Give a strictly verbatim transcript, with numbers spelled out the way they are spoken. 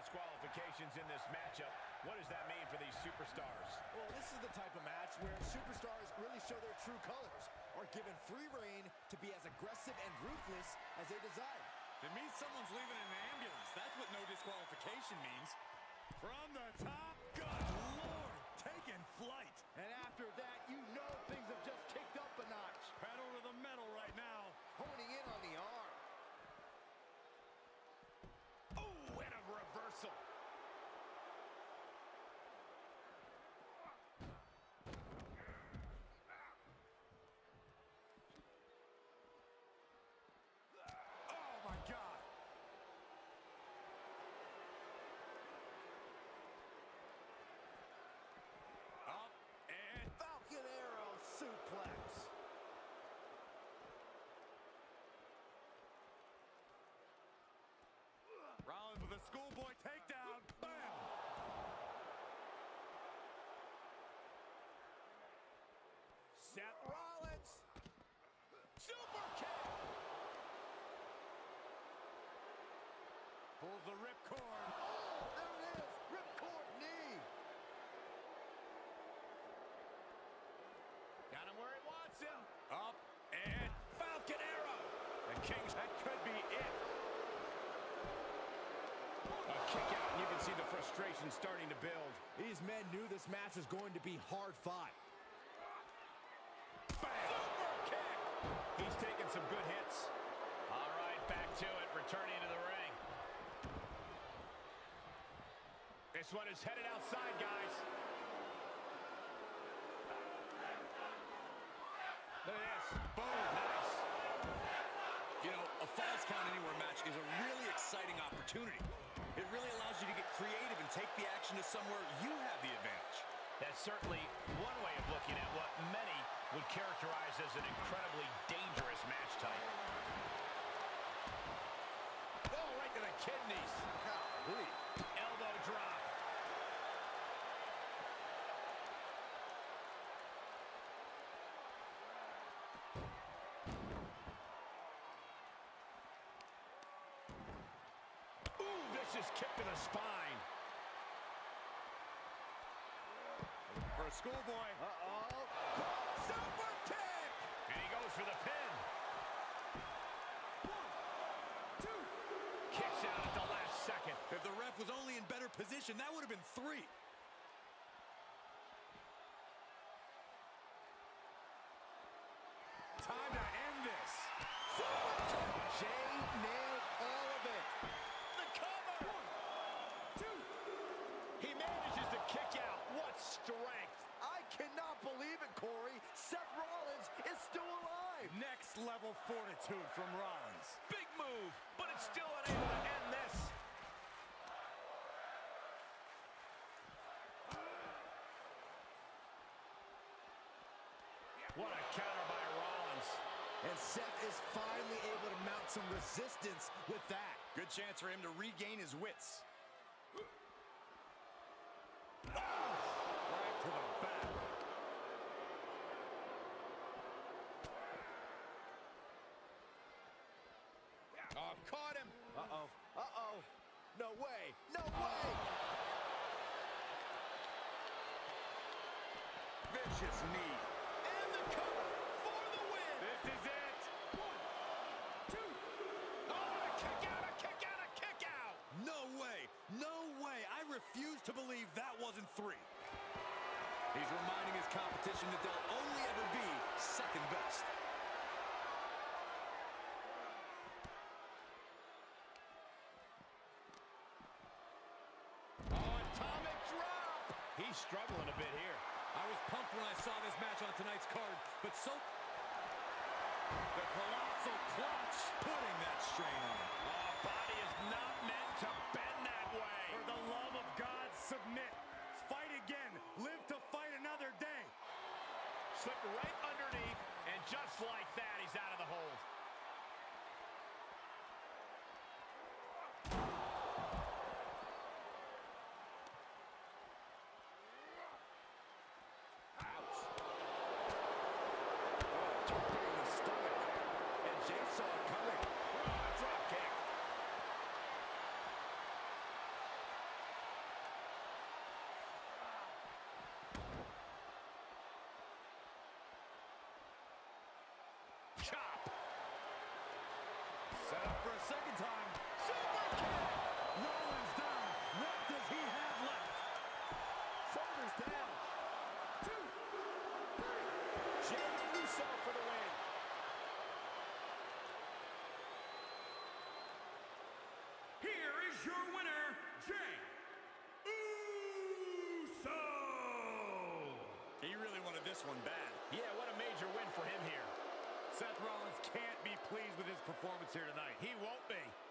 disqualifications in this matchup. What does that mean for these superstars? Well, this is the type of match where superstars really show their true colors, are given free reign to be as aggressive and ruthless as they desire. It means someone's leaving in an ambulance. That's what no disqualification means. From the top, good Lord, taking flight. And after that, you know things have just kicked up a notch. Pedal to the metal right now. Honing in on the arm. Oh, and a reversal. Oh, my God. Up and Falcon Arrow suplex. Rollins with a schoolboy takedown. Bam! Seth Rollins. Super kick. Pulls the ripcord. Oh, there it is. Ripcord knee. Got him where he wants him. Up and Falcon Arrow. The Kings, that could be it. A kick out, and you can see the frustration starting to build. These men knew this match was going to be hard fought. Bam. Super kick. He's taking some good hits. All right, back to it, returning to the ring. This one is headed outside, guys. Look at this. Boom. Nice. You know, a Falls Count Anywhere match is a really exciting opportunity. It really allows you to get creative and take the action to somewhere you have the advantage. That's certainly one way of looking at what many would characterize as an incredibly dangerous match type. Oh, right to the kidneys. Golly. Elbow drop. Vicious kick to the spine. For a schoolboy. Uh-oh. Super kick! And he goes for the pin. One, two. Kicks out at the last second. If the ref was only in better position, that would have been three. Time to end this. Jay nailed all of it. The cover! One, two. He manages to kick out. What strength! I cannot believe it, Corey. Seth Rollins is still alive. Next level fortitude from Rollins. Big move, but it's still unable to end this. What a counter by Rollins. And Seth is finally able to mount some resistance with that. Good chance for him to regain his wits. Oh, right to the back. Oh, caught him. Uh-oh. Uh-oh. No way. No way. Vicious knee. And the cover for the win. This is it. One, two. Oh, a kick out, a kick out, a kick out. No way. No way. I refuse to believe that wasn't three. He's reminding his competition that they'll only ever be second best. He's struggling a bit here. I was pumped when I saw this match on tonight's card, but so... The colossal clutch putting that strain on. Oh, body is not meant to bend that way. For the love of God, submit. Fight again. Live to fight another day. Slipped right underneath, and just like that, he's out of the hold. second time. Super kick! Rollins down. What does he have left? Shoulders down. Two, three. Jey Uso for the win. Here is your winner, Jey Uso! He really wanted this one bad. Yeah, what a major win for him here. Seth Rollins can't be pleased with his performance here tonight. He won't be.